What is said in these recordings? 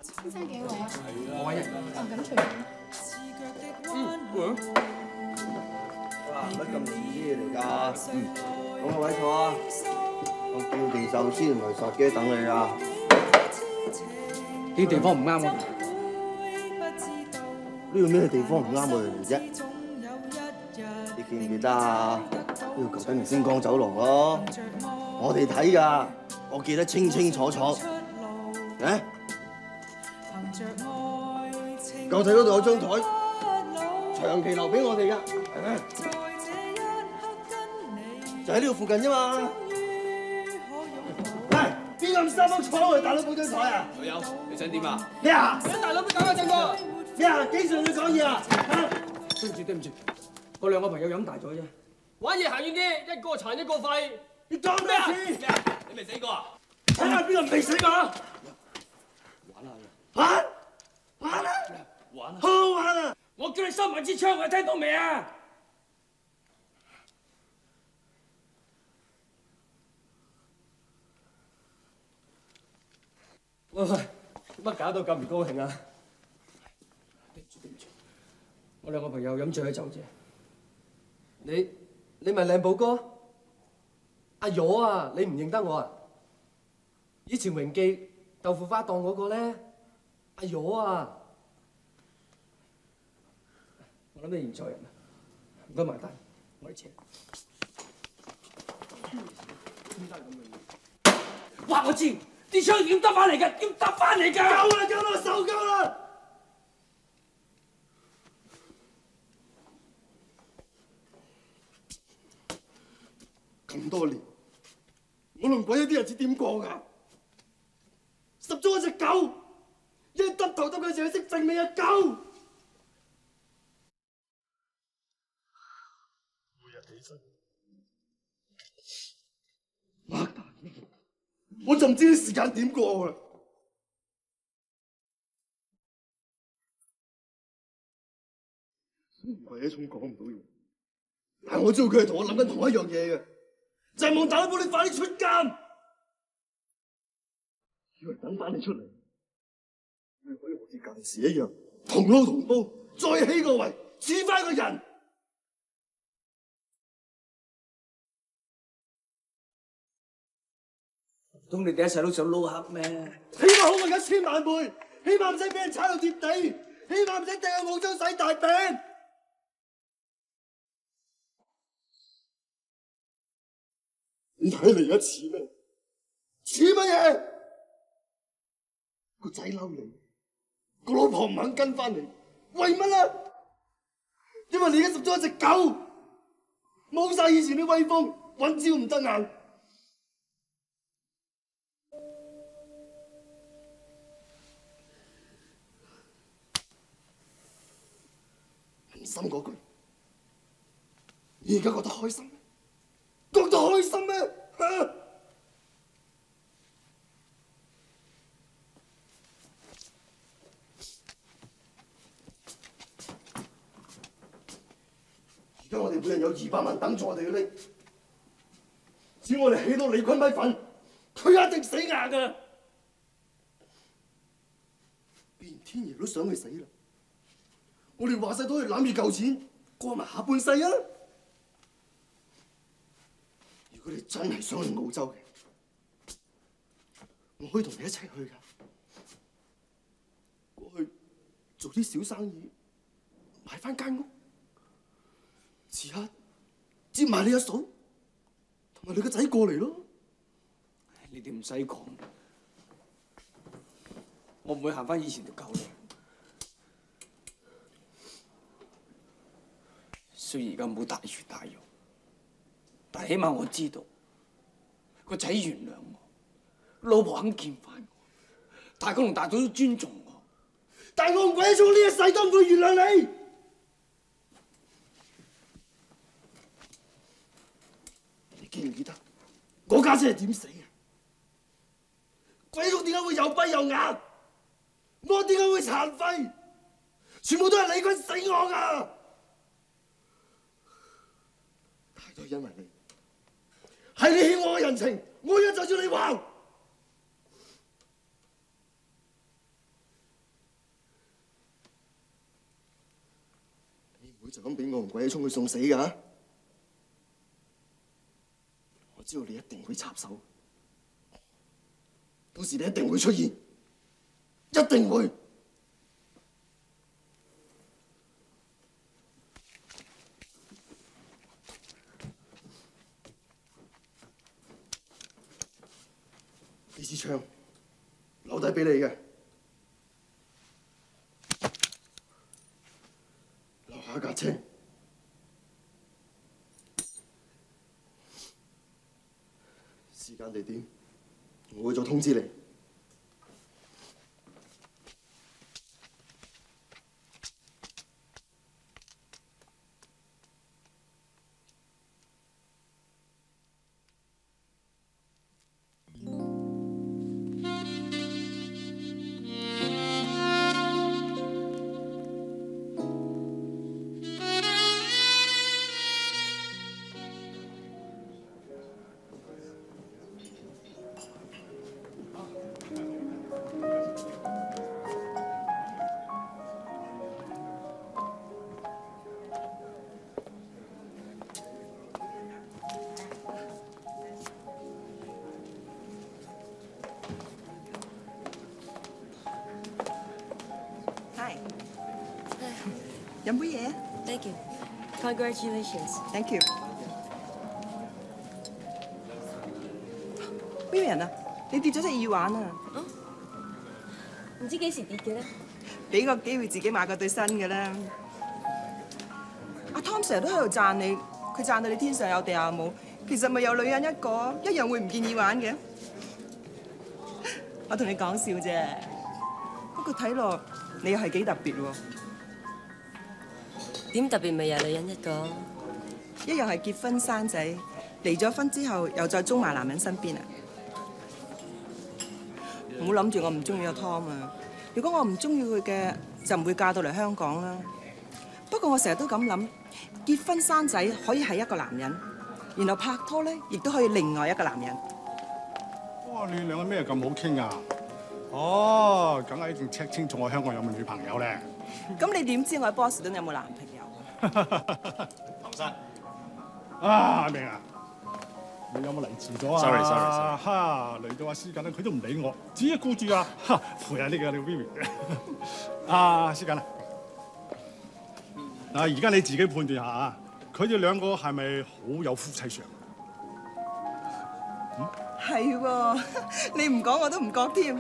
先生幾位啊？ 我一人。 哦，咁隨便。 哇，乜咁易啲嘢嚟㗎？講個位坐啊！我叫地壽司同埋殺雞等你啊！ 呢啲地方唔啱我。 呢度咩地方唔啱我哋嚟啫？你記唔記得啊？呢度舊底明星光酒廊咯，我哋睇㗎，我記得清清楚楚。誒，舊底嗰度有張台，長期留俾我哋㗎，係咪？就喺呢度附近啫嘛。喂，邊個咁三幫坐我哋大佬嗰張台啊？ 老友，你想點啊？ 咩啊？ 想大佬俾搞個震過？ 咩啊？幾時同你講嘢啊？ 對唔住，我兩個朋友飲大咗啫。 玩嘢行遠啲，一個殘一個廢。 你講咩啊？ 咩啊？你未死過啊？ 睇下邊個未死過啊？玩啊！ 玩啊！ 好好玩啊！ 我叫你收埋支槍，你聽到未啊？ 喂，乜搞到咁唔高興啊？ 對唔住，我兩個朋友飲醉咗酒啫。 你咪靚寶哥？阿york啊，你唔認得我啊？以前榮記豆腐花檔嗰個咧，阿york啊。 我諗你認錯人啦，唔該埋單，我哋請。哇！我知啲槍點得翻嚟㗎？點得翻嚟㗎？ 夠啦，受夠啦！咁多年，我同鬼一啲日子點過㗎？十足一隻狗，一耷頭耷腳就識正你嘅狗。每日起身，擘大眼，我就唔知啲時間點過啦。唯一種講唔到嘢，但我知道佢係同我諗緊同一樣嘢嘅，就係望大佬幫你快啲出監，以為等翻你出嚟，你可以好似舊時一樣同撈同煲，再起個位，似翻個人。 唔通你哋一世都想撈黑咩？ 起碼好過1000萬倍，起碼唔使俾人踩到貼地，起碼唔使掟去澳洲洗大餅。你睇嚟而家似咩？似乜嘢？個仔嬲你，個老婆唔肯跟翻嚟，為乜啊？因為你而家拾咗一隻狗，冇晒以前啲威風，揾招唔得硬。唔心嗰句，你而家覺得開心咩？覺得開心咩？嚇！而家我哋每人有200萬等住我哋去拎，只要我哋起到李坤米粉，佢一定死硬㗎！既然天爺都想佢死啦，我哋話晒都係攬住嚿錢過埋下半世啊！如果你真係想去澳洲嘅，我可以同你一齊去㗎。過去做啲小生意，買翻間屋，遲下接埋你阿嫂同埋你個仔過嚟咯。 你哋唔使講，我唔會行翻以前條舊路。雖然而家冇大魚大肉，但起碼我知道個仔原諒我，老婆肯見翻我，大哥同大嫂都尊重我。 但係我唔鬼咗呢一世都唔會原諒你。你記唔記得我家姐係點死嘅？鬼佬點解會又跛又啞？我點解會殘廢？全部都係李坤死我㗎！都係因為你，係你欠我嘅人情，我而家就要你還。 就咁俾我同鬼沖佢送死㗎？我知道你一定會插手，到時你一定會出現，一定會。呢支槍留低俾你嘅，留下架車。時間地點，我會再通知你。 飲杯嘢 Thank you. Congratulations. ，Thank you。Vivian 啊，你跌咗隻耳環啊！ 唔知幾時跌嘅咧？ 俾個機會自己買個對新嘅啦。阿 Tom 成日都喺度讚你，佢讚到你天上有地下冇，其實咪有女人一個，一樣會唔見耳環嘅。我同你講笑啫，不過睇落你又係幾特別喎。 點特別咪又女人一個？ 一樣係結婚生仔，離咗婚之後又再中埋男人身邊啊！唔好諗住我唔中意阿 Tom 啊！如果我唔中意佢嘅，就唔會嫁到嚟香港啦。不過我成日都咁諗，結婚生仔可以係一個男人，然後拍拖咧，亦都可以另外一個男人。 哇！你兩個咩咁好傾啊？哦，梗係一定 check 清楚我香港有冇女朋友咧。 咁你點知我喺波士頓有冇男朋友？ 唐生，啊明啊，你有冇嚟遲咗啊 ？Sorry， 哈，嚟到阿思緊咧，佢都唔理我，只係顧住啊，陪下呢個 Vivi。啊，思緊啊，嗱，而家你自己判斷下啊，佢哋兩個係咪好有夫妻相？ 係喎，你唔講我都唔覺添。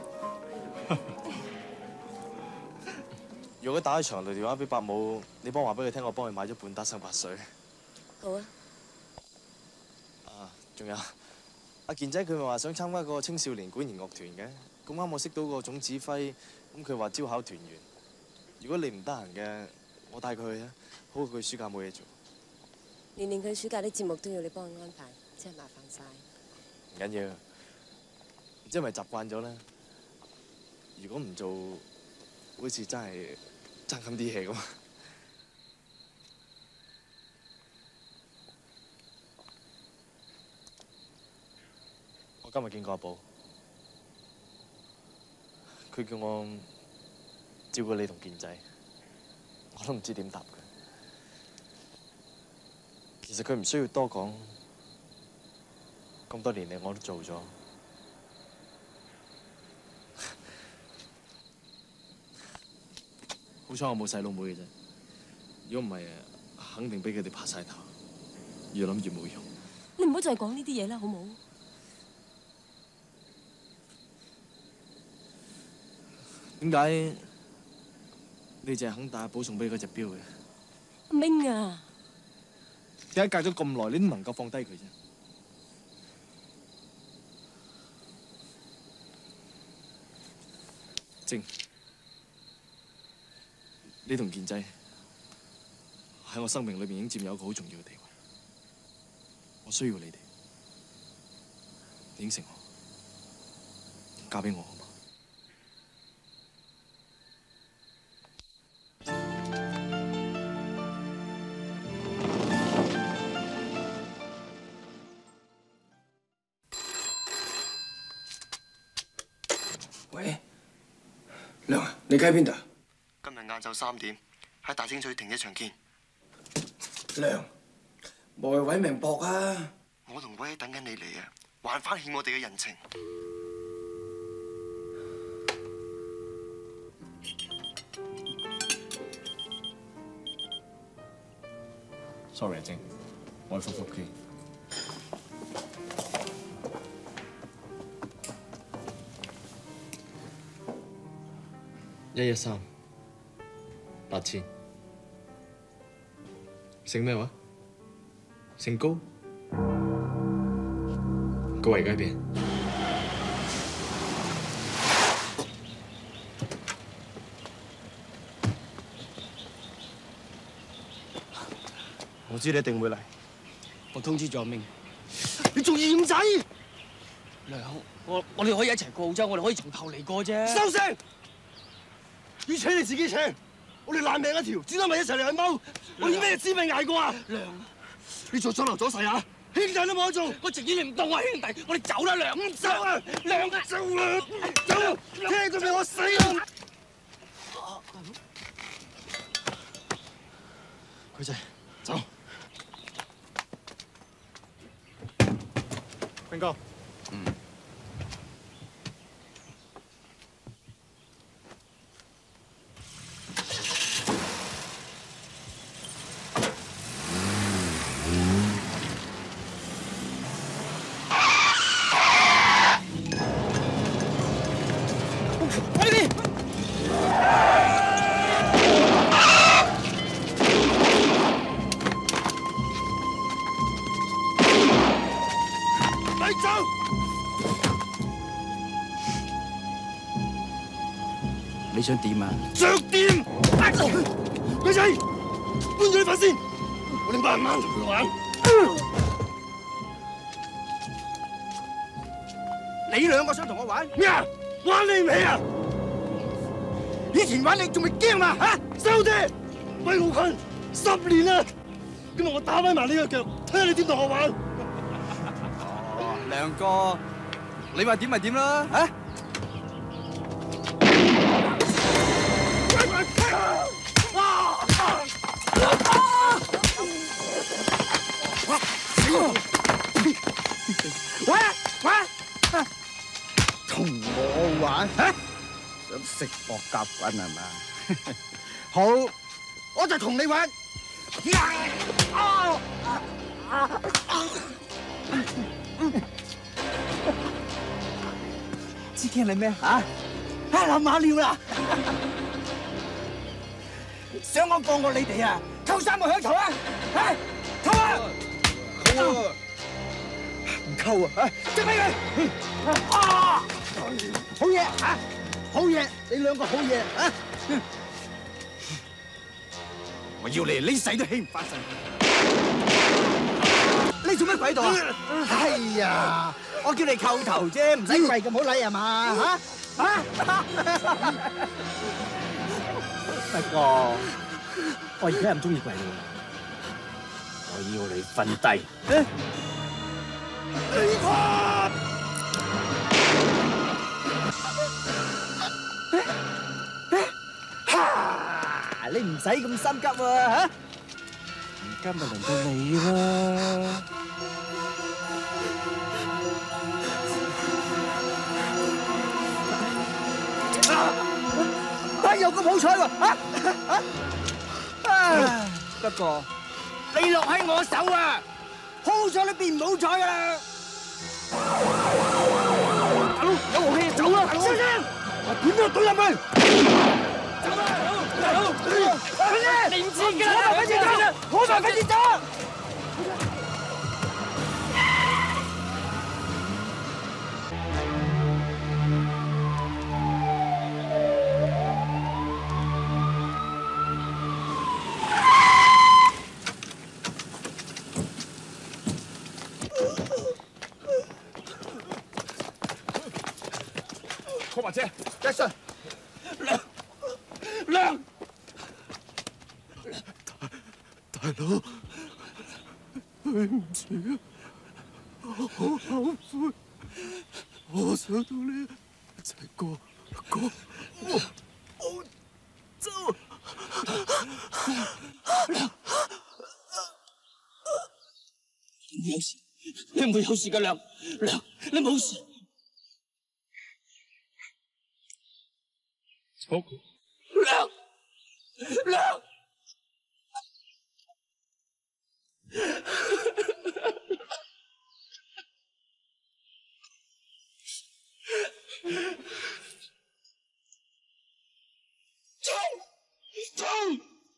如果打開長途電話俾伯母，你幫話俾佢聽，我幫佢買咗半打生白水。 好啊。 啊，仲有阿健仔，佢咪話想參加個青少年管弦樂團嘅，咁啱我識到個總指揮，咁佢話招考團員。如果你唔得閒嘅，我帶佢去啊，好過佢暑假冇嘢做。 年年佢暑假啲節目都要你幫佢安排，真係麻煩晒。 唔緊要，唔知係咪習慣咗咧？如果唔做，好似真係爭咁啲氣咁。我今日見過阿寶，佢叫我照顧你同健仔，我都唔知點答佢。其實佢唔需要多講，咁多年嚟我都做咗。好彩我冇細佬妹嘅啫，如果唔係，肯定俾佢哋拍晒頭，越諗越冇用。 你唔好再講呢啲嘢啦，好冇？ 點解你淨係肯帶阿寶送俾嗰隻錶嘅？ 阿明啊， 點解隔咗咁耐，你都能夠放低佢啫？靜，你同健仔喺我生命裏面已經佔有一個好重要嘅地位，我需要你哋，應承我，嫁俾我好嗎？ 喂，亮啊，你喺邊度？ 今日晏晝3點喺大清水停車場見。 娘，無謂毀命搏啊！ 我同鬼等緊你嚟啊，還翻欠我哋嘅人情。 Sorry 阿晶，我去復復機。113，8000。姓咩話？姓高？高維街邊？ 我知你一定會嚟。 我通知咗阿明。 你做二五仔！ 娘，我哋可以一齊過澳洲，我哋可以從頭嚟過啫。 收聲！要請你自己請，我哋爛命一條，只得咪一齊嚟去踎。我哋咩滋味捱過啊？ 娘， 你再阻留阻勢啊！兄弟都冇得做， 我情願你唔當我係兄弟，我哋走啦，娘。 唔走啊！娘啊！走啦！走啦！聽佢俾我死啊！ 佢仔， 走。 炳哥， 你想點啊？ 着掂！女仔，搬咗呢份先，我哋慢慢同佢玩。 你兩個想同我玩？ 咩啊？玩你唔起啊？以前玩你仲未驚嘛？嚇！收爹！威武坤10年啦，今日我打歪埋你個腳，睇下你點同我玩。 亮哥，你話點咪點啦，嚇！ 同我玩嚇？想食博甲棍係嘛？好，我就同你玩。知驚你咩嚇？諗馬尿啦！想我放過你哋啊？扣3個響頭啊！嚇，扣啊！扣啊！唔扣啊！嚇，捉俾佢！好嘢嚇，好嘢！你兩個好嘢嚇！我要你呢世都起唔翻身。你做咩鬼度啊？哎呀，我叫你叩頭啫，唔使跪咁好禮係嘛？嚇嚇！不過我而家唔中意跪你，我要你瞓低。你唔使咁心急喎嚇，而家咪輪到你啦。有咁好彩喎嚇！不過你落喺我手啊，好彩都變唔好彩噶啦！大佬有武器走啦！小心！我點都懟入去！走啦！大佬，快啲！你唔知㗎啦！快啲走！好快，快啲走！ 柯華姐 ，Jackson， 亮，大佬，對唔住啊，我好後悔，我想同你一齊過澳洲。 你唔會有事噶，亮，你冇事。 好。 亮。冲！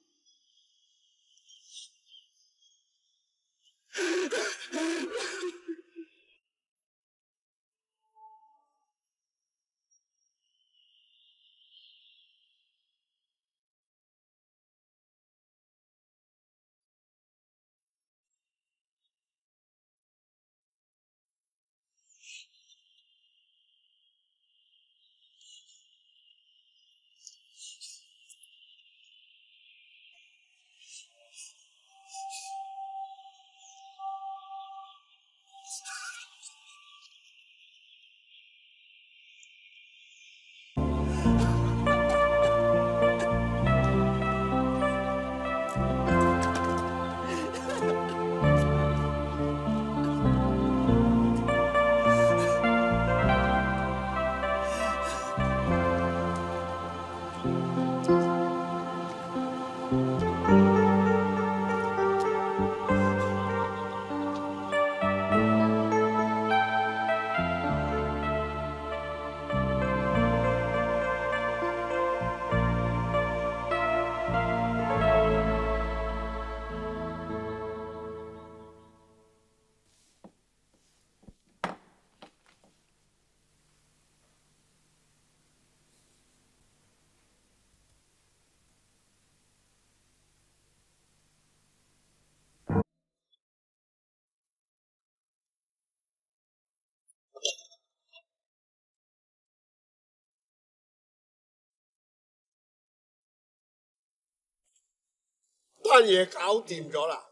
單嘢搞掂咗啦，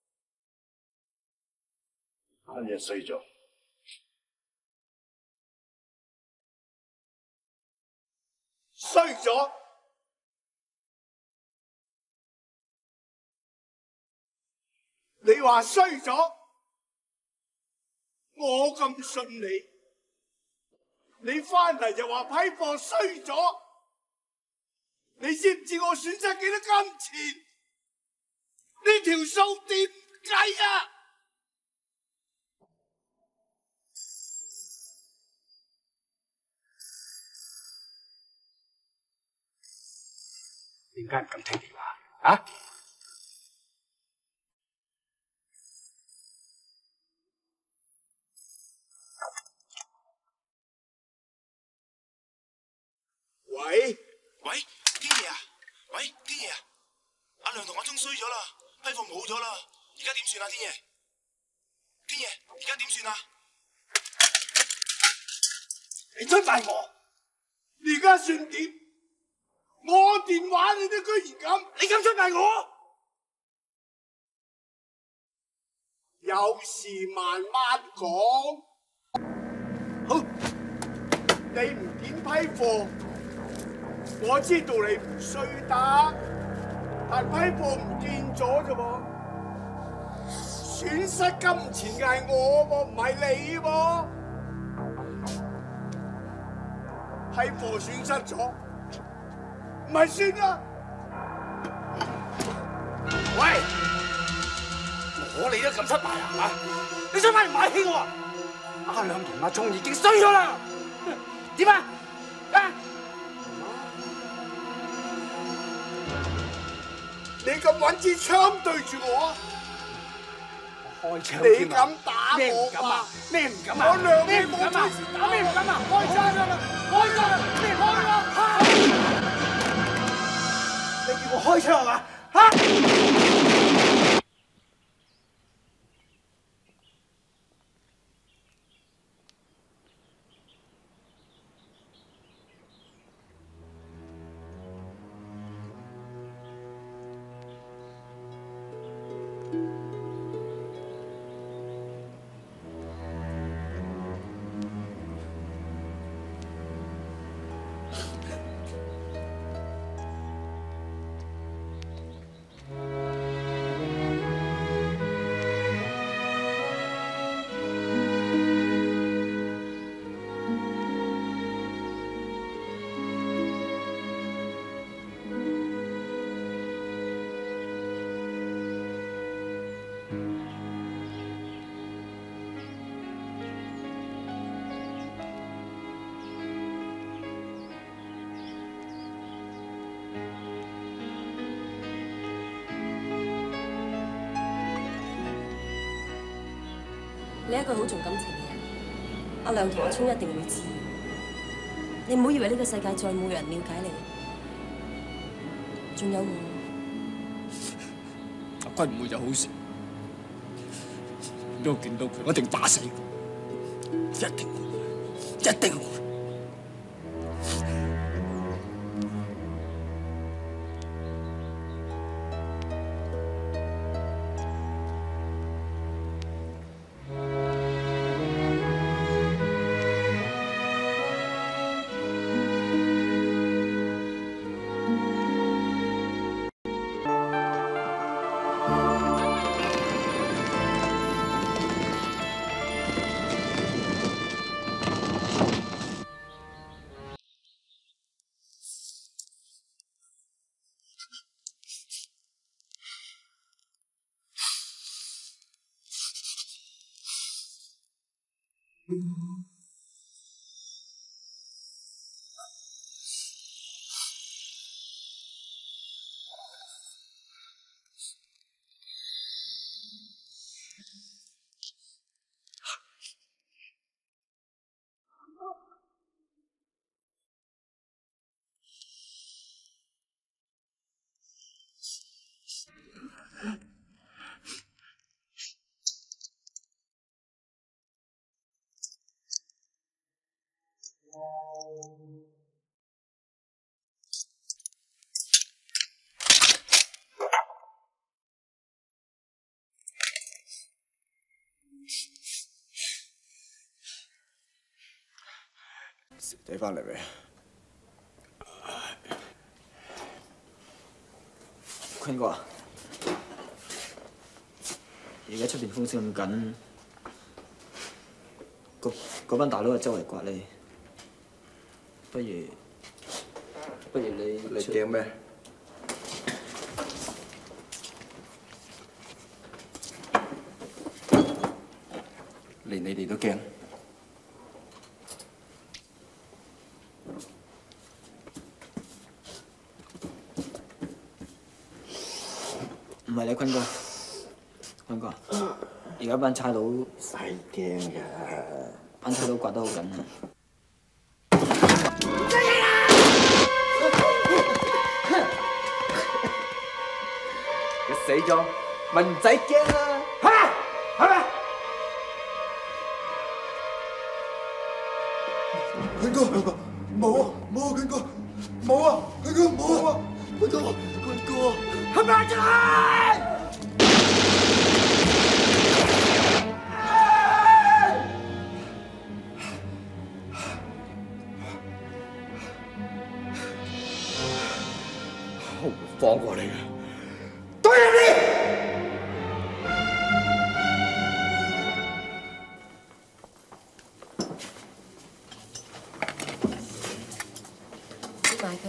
單嘢碎咗。 衰咗，你話衰咗，我咁信你，你翻嚟就話批貨衰咗，你知唔知我損失幾多金錢？呢條數點計啊？ 點解唔敢聽電話啊？ 喂， 啲嘢啊！喂，啲嘢啊！阿亮同阿聰衰咗啦，批貨冇咗啦，而家點算啊？啲嘢，而家點算啊？ 你出賣我，你而家算點？我電話你都居然咁，你敢出賣我？有事慢慢講。好，你唔點批貨，我知道你唔衰得，但批貨唔見咗啫噃，損失金錢嘅係我喎，唔係你喎。批貨損失咗，唔係算啦。喂，我你都咁出賣啊？係嘛？你想買唔買起我啊？阿亮同阿聰已經衰咗啦，點啊？啊！你咁揾支槍對住我，開槍你敢打我嘛？咩唔敢啊？我亮你冇本事打咩唔敢啊？開槍啦！開槍！你開啦！你叫我開槍係嘛？嚇！ 你係一個好重感情嘅人，阿亮同阿聰一定會知。你唔好以為呢個世界再冇人了解你，仲有我。 阿君唔會有好事，如果我見到佢，我一定打死佢，一定會，一定會。 小姐翻嚟未？坤哥啊，而家出邊風聲咁緊，嗰班大佬啊周圍刮你，不如你驚咩？連你哋都驚？唔係你坤哥，而家班差佬使驚㗎，班差佬刮得好緊啊！你死咗，咪唔使驚啦！係咪？坤哥，冇啊，坤哥，冇啊，坤哥冇啊，坤哥，係咪啊？我唔會放過你嘅，對你！ 接埋佢啊！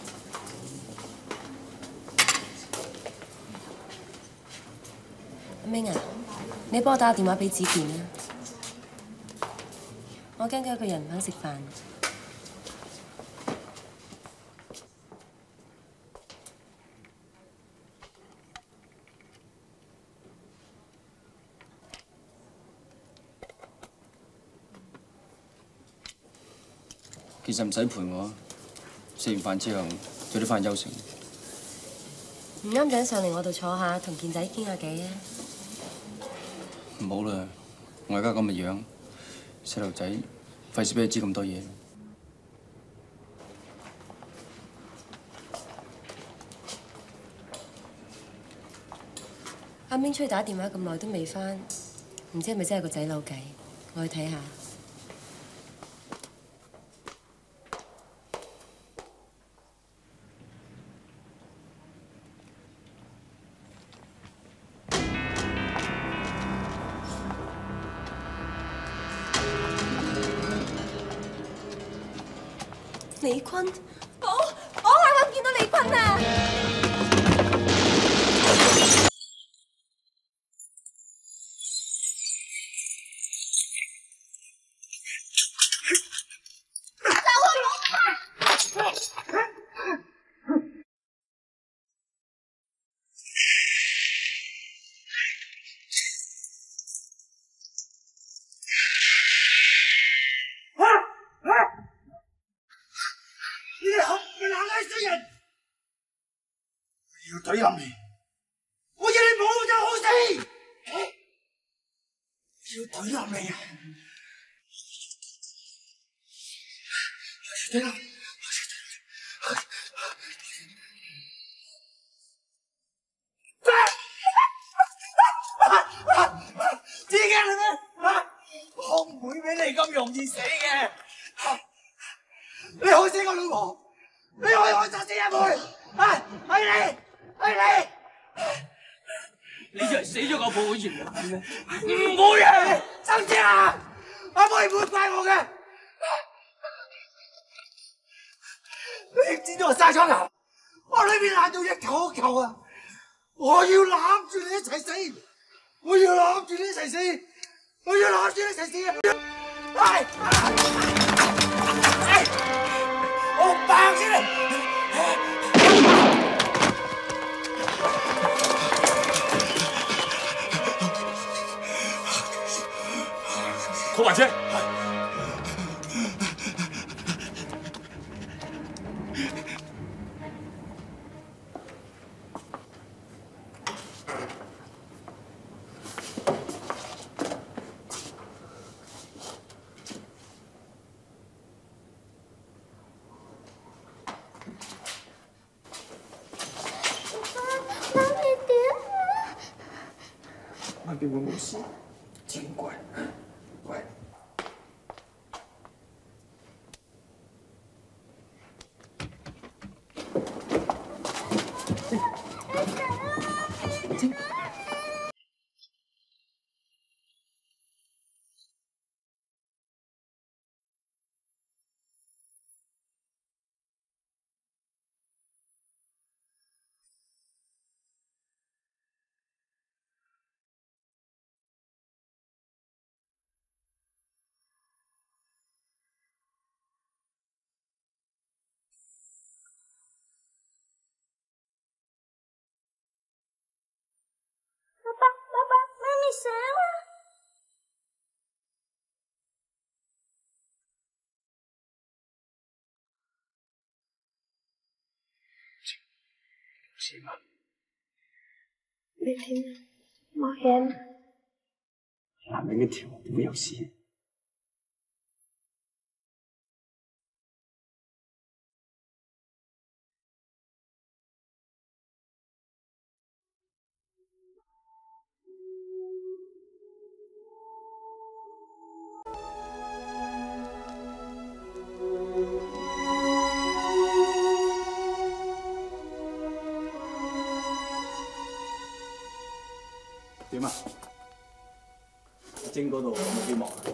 阿明啊，你幫我打個電話俾子健啊！我驚佢一個人唔肯食飯。 其實唔使陪我，食完飯之後早啲翻去休息。 唔啱就上嚟我度坐下，同健仔傾下偈啊！ 唔好啦，我而家咁嘅樣，細路仔費事俾佢知咁多嘢。 阿明出去打電話咁耐都未翻，唔知係咪真係個仔扭計？我去睇下。李坤，我啱啱見到李坤啊！ 追人，我要懟冧你，我要你冇就好死，要懟冧你啊！我要懟冧。 知驚啦咩？我唔會俾你咁容易死嘅。你害死我老婆，你害我殺死阿妹，係你以為死咗個婆會原諒你咩？ 你，唔會啊！生姐啊，阿妹唔會怪我嘅。你知道我生咗癌，我裏邊爛到一球一球啊！我要攬住你一齊死，我要攬住你一齊死，我要攬住你一齊死啊！我爆先啦！ 拖埋車。 外邊會冇事，自己乖，乖。 媽咪醒啦！ 事嘛？ 你點啊？冇嘢。 男人嘅條點會有事？點啊？晶嗰度有冇幾忙啊？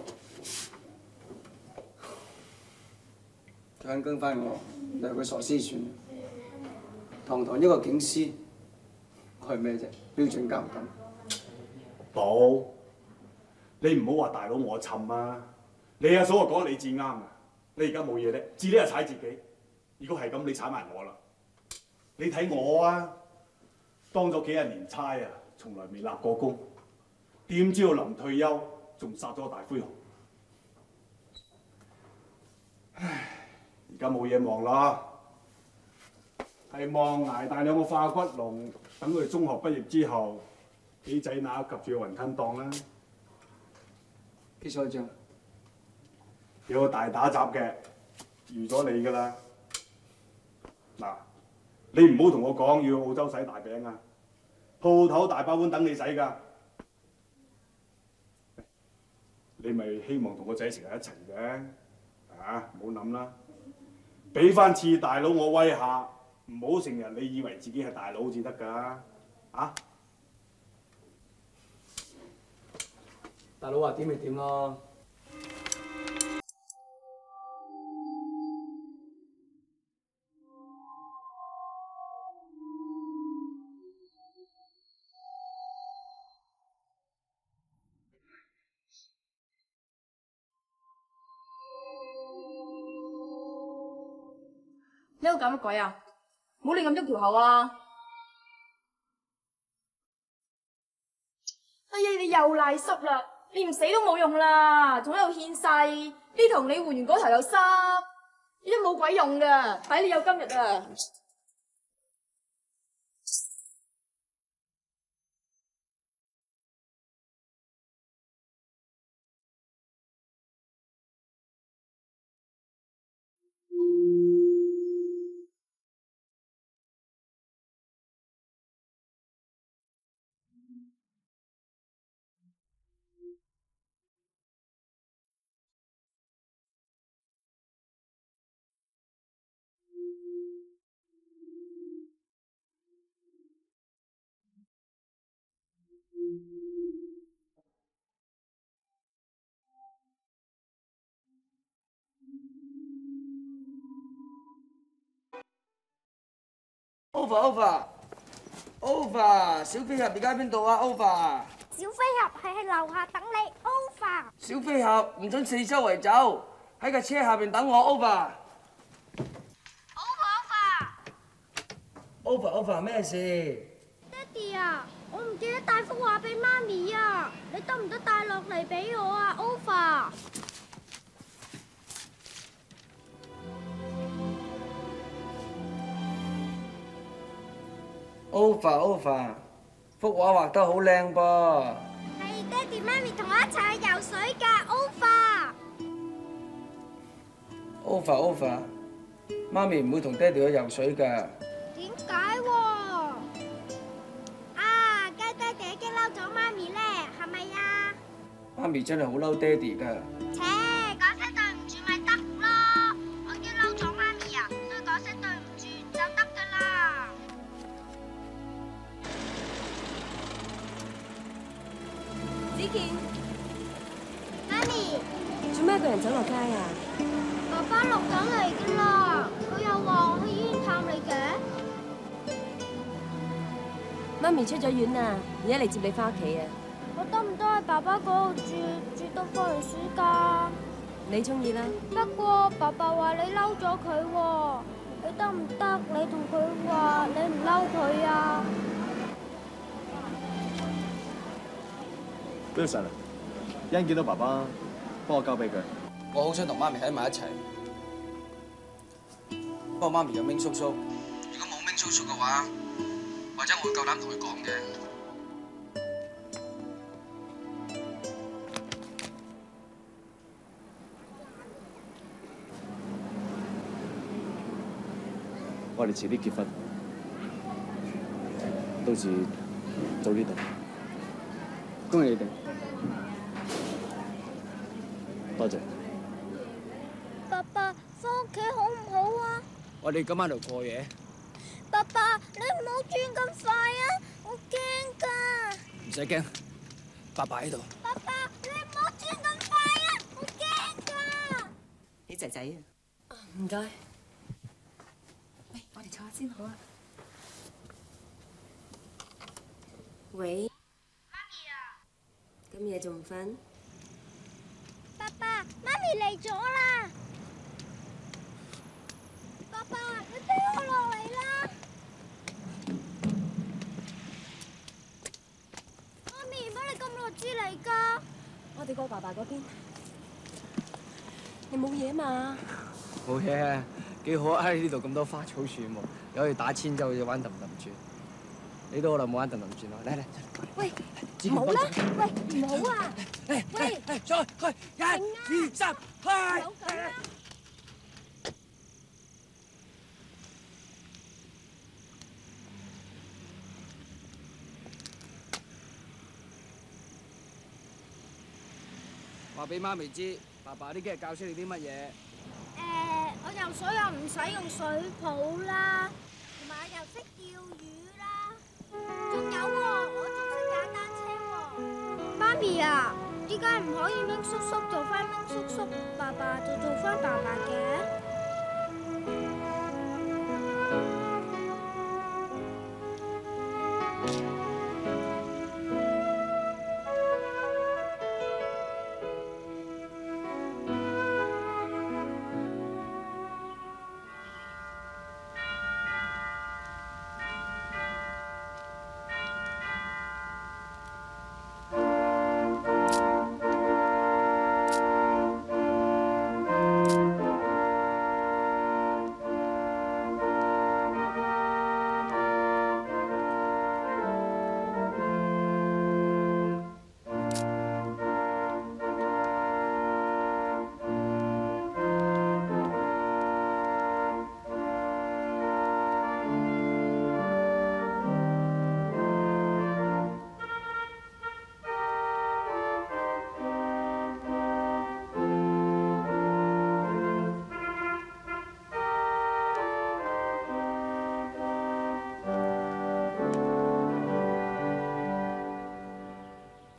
佢肯跟翻我，你係個傻師算。堂堂一個警司，我係咩啫？標準監躉。 寶，你唔好話大佬我沉啊！你阿嫂啊講得你至啱啊！你而家冇嘢咧，自己又踩自己。如果係咁，你踩埋我啦。你睇我啊，當咗幾廿年差啊！從來未立過功，點知道臨退休仲殺咗個大灰熊。唉，而家冇嘢忙啦，係望捱大兩個化骨龍，等佢哋中學畢業之後，幾仔乸及住個雲吞檔啦。 幾錯賬？ 有個大打雜嘅，預咗你㗎啦。嗱，你唔好同我講要去澳洲洗大餅啊！鋪頭大把碗等你洗㗎，你咪希望同個仔成日一齊嘅，唔好諗啦，俾翻次大佬我威下，唔好成日你以為自己係大佬至得㗎， 大佬話點咪點咯。 你喺度搞乜鬼啊？唔好亂咁喐條口啊！哎呀，你又賴濕啦！你唔死都冇用啦，仲喺度獻世，呢頭你換完嗰頭又濕， 呢啲冇鬼用噶，睇你有今日啊！ Over，小飛俠而家喺邊度啊 ？Over， 小飛俠係喺樓下等你 ，Over。 小飛俠唔准四周圍走，喺架車下邊等我 Over。Over，咩事？ 爹哋啊，我唔記得帶幅畫俾媽咪啊，你得唔得帶落嚟俾我啊？Over。 Over，幅畫畫得好靚噃。 係爹哋媽咪同我一齊去游水㗎，Over。 媽咪唔會同爹哋去游水㗎。 點解喎？啊，雞爹哋已經嬲咗媽咪咧，係咪啊？ 媽咪真係好嬲爹哋㗎。 切，講聲對唔住咪得咯。我已經嬲咗媽咪啊，所以講聲對唔住就得㗎啦。 子健， 媽咪， 做咩一個人走落街啊？ 爸爸落緊嚟㗎啦，佢又話去醫院探你嘅。 媽咪出咗院啦，而家嚟接你翻屋企啊！ 我得唔得喺爸爸嗰度住到放完暑假？ 你中意啦。 不過爸爸話你嬲咗佢喎，你得唔得？你同佢話你唔嬲佢啊 ？Wilson，一陣見到爸爸，幫我交俾佢。 我好想同媽咪喺埋一齊，不過媽咪有明叔叔。如果冇明叔叔嘅話，或者我會夠膽同佢講嘅。 我哋遲啲結婚，到時做呢度。 恭喜你哋！ 多謝。 爸爸，返屋企好唔好啊？ 我哋今晚度過夜。 爸爸，你唔好轉咁快啊！我驚㗎。 唔使驚，爸爸喺度。 爸爸，你唔好轉咁快啊！我驚㗎。 你仔仔啊！ 唔該。 喂，我哋坐下先好啊。 喂。 媽咪啊！ 咁夜仲唔瞓？ 爸爸，媽咪嚟咗啦！爸爸，你俾我落嚟啦！媽咪，乜你咁弱智嚟㗎？ 我哋過爸爸嗰邊。你冇嘢嘛？ 冇嘢，幾好啊！呢度咁多花草樹木，又可以打千秋，又玩氹氹轉。你都好耐冇玩氹氹轉啦，嚟嚟。 喂，唔好啦！喂，唔好啊！喂， 再去1、2、3，去！話俾媽咪知，爸爸呢幾日教識你啲乜嘢？ 我游水又唔使用水泡啦，同埋我又識釣魚啦，仲有喎，我仲識踩單車喎。媽咪啊，點解唔可以明叔叔做翻明叔叔，爸爸就做翻爸爸嘅？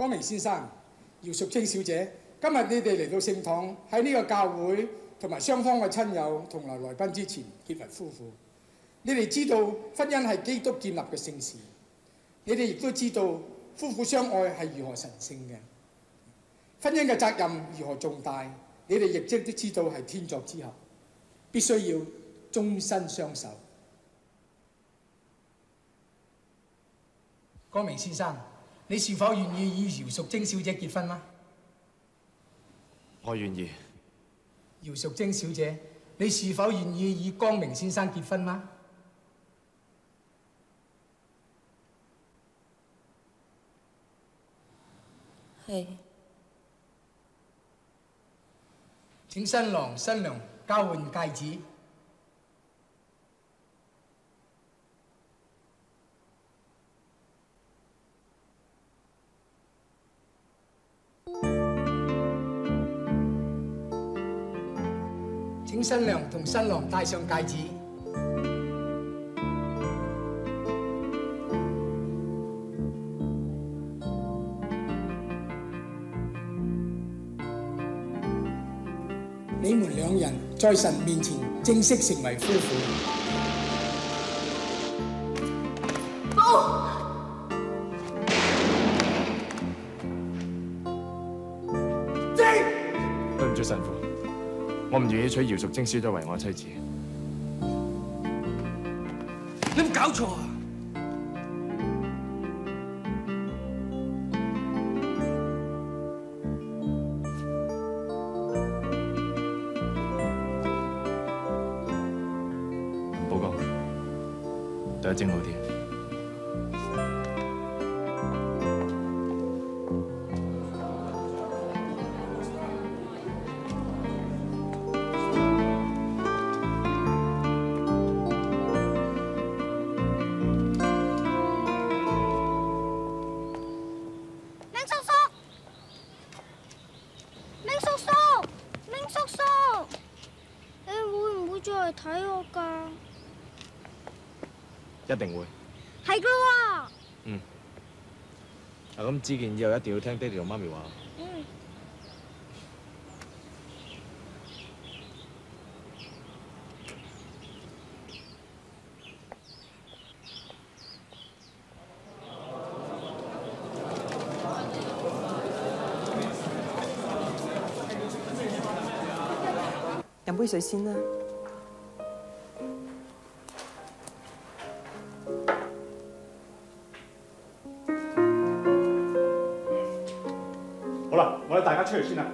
光明先生、姚淑清小姐，今日你哋嚟到聖堂喺呢個教會同埋雙方嘅親友同埋來賓之前結為夫婦。你哋知道婚姻係基督建立嘅聖事，你哋亦都知道夫婦相愛係如何神聖嘅。婚姻嘅責任如何重大，你哋亦都知道係天作之合，必須要終身相守。光明先生，你是否願意與姚淑貞小姐結婚啊？ 我願意。 姚淑貞小姐，你是否願意與光明先生結婚嗎？ 係。 請新郎新娘交換戒指。請新娘同新郎戴上戒指。你們兩人在神面前正式成為夫婦。 對唔住神父，我唔願意娶姚淑貞小姐為我妻子。 你有冇搞錯啊？ 寶哥，對阿晶好啲。一定會。 係噶喎。 嗯。嗱咁，子健以後一定要聽爹哋同媽咪話。 嗯。 飲杯水先啦。 好啦，我哋大家出去先啦。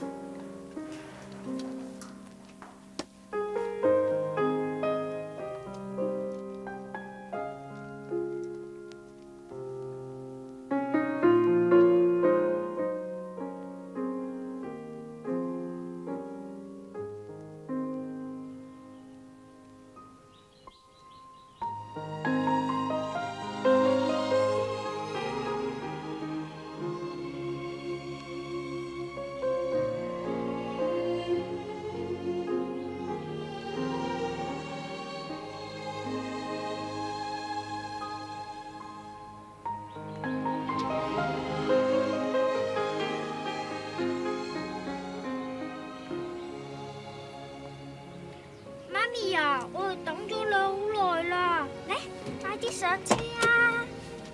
我哋等咗你好耐啦，嚟，快啲上車啊！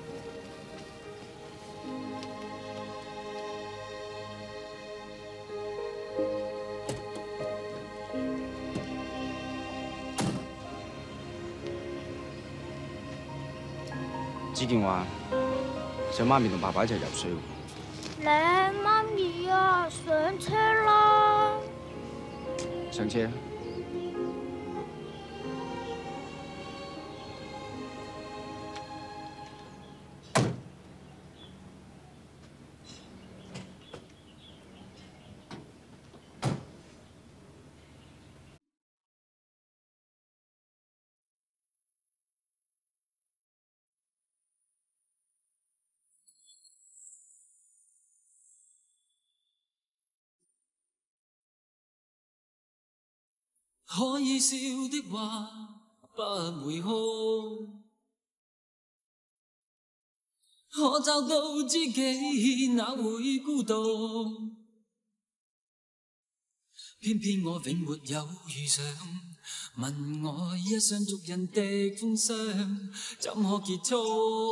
子健話想媽咪同爸爸一齊游水。 你媽咪啊，上車啦！ 上車啦！ 可以笑的話不會哭， 可找到知己哪會孤獨？偏偏我永沒有遇上，問我一雙俗人的風霜，怎可結束？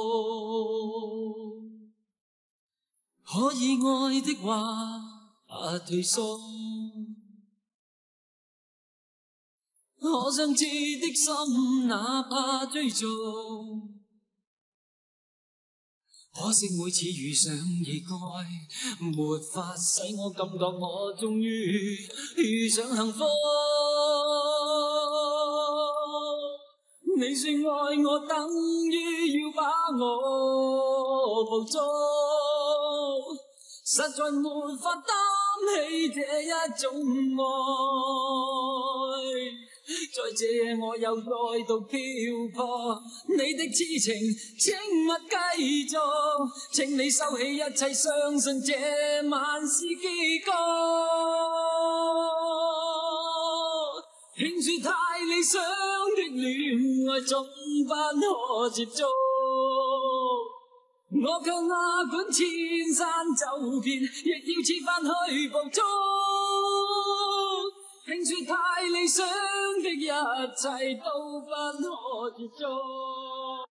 可以愛的話退縮，可相知的心哪怕追逐。可惜每次遇上意外，沒法使我感覺我終於遇上幸福。你說愛我等於要把我捕捉，實在沒法擔起這一種愛。在這夜我又再度漂泊，你的痴情請勿繼續，請你收起一切，相信這晚是結局。聽說太理想的戀愛總不可接觸，我卻哪管千山走遍，亦要設法去捕捉。聽說太理想的一切都不可接觸。